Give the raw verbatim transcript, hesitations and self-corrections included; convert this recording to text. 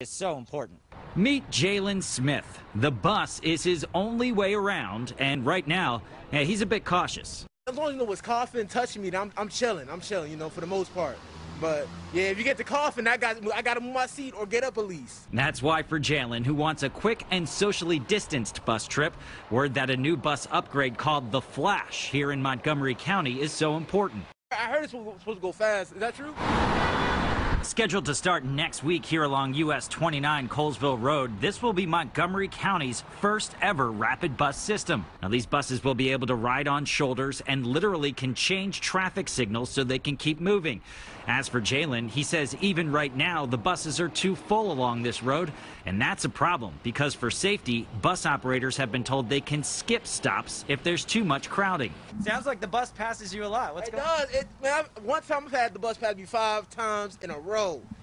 is so important. Meet Jalen Smith. The bus is his only way around, and right now, eh, he's a bit cautious. As long as you know what's coughing, touching me, I'm, I'm chilling. I'm chilling, you know, for the most part. But yeah, if you get to coughing, I got I got to move my seat or get up at least. That's why for Jalen, who wants a quick and socially distanced bus trip, word that a new bus upgrade called the Flash here in Montgomery County is so important. I heard it's supposed to go fast. Is that true? Scheduled to start next week here along U S twenty-nine Colesville Road, this will be Montgomery County's first ever rapid bus system. Now, these buses will be able to ride on shoulders and literally can change traffic signals so they can keep moving. As for Jalen, he says even right now the buses are too full along this road, and that's a problem because for safety, bus operators have been told they can skip stops if there's too much crowding. Sounds like the bus passes you a lot. What's It going on? does. It, man, I, one time I've had the bus pass me five times in a row.